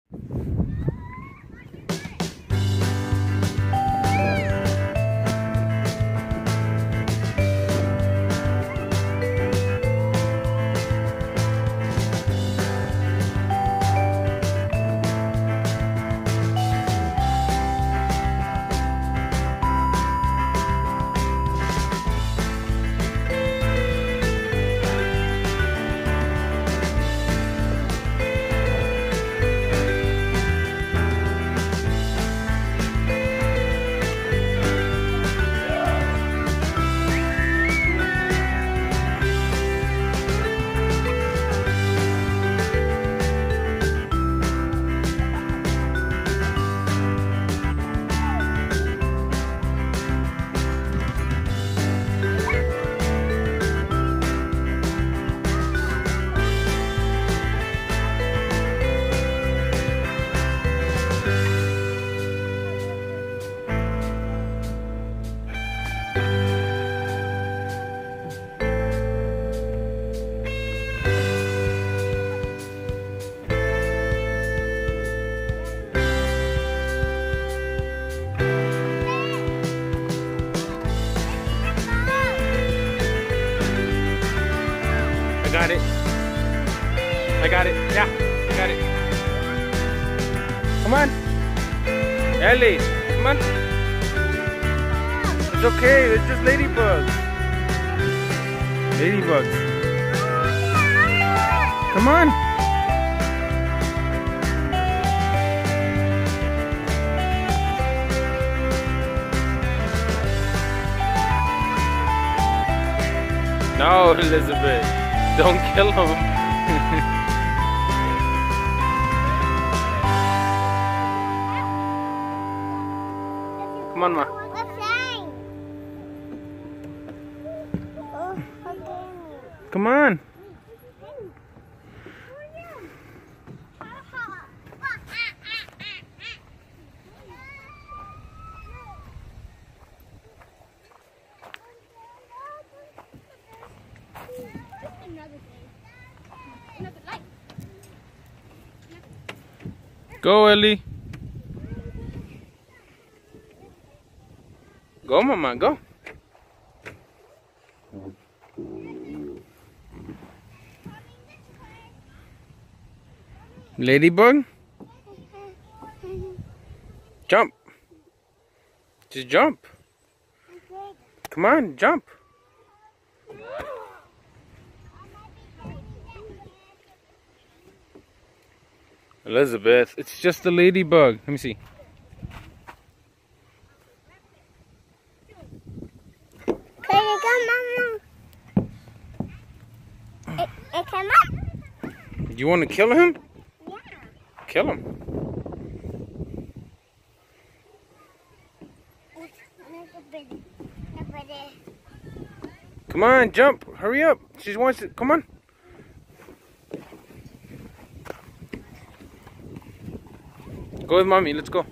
I got it. I got it. Yeah, I got it. Come on. Ellie, come on. It's okay. It's just ladybugs. Ladybugs. Come on. No, Elizabeth. Don't kill him. Come on, Ma. Come on. Go, Ellie. Go, Mama, go. Ladybug? Jump. Just jump. Come on, jump. Elizabeth, it's just a ladybug. Let me see. Can you come, Mama? It came up. You want to kill him? Yeah. Kill him. Come on, jump. Hurry up. She wants to. Come on. Go with Mommy. Let's go.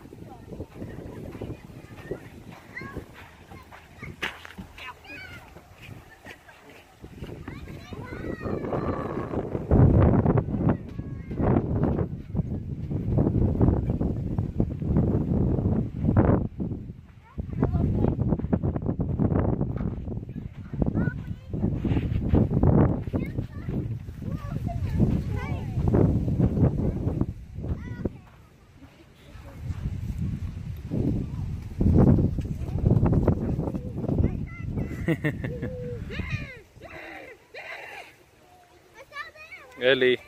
Ellie.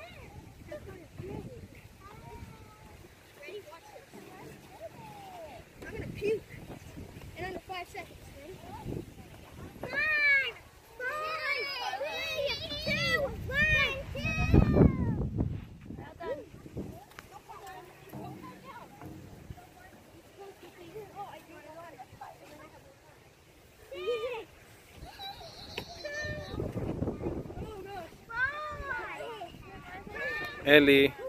Ready? Watch this. I'm gonna puke. And under 5 seconds. Ready? 5, 4, 3, 2, 1, 2. Well done. Ellie.